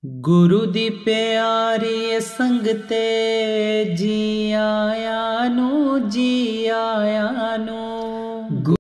गुरु दी प्यारी संगते जी आया नू जी आया नू।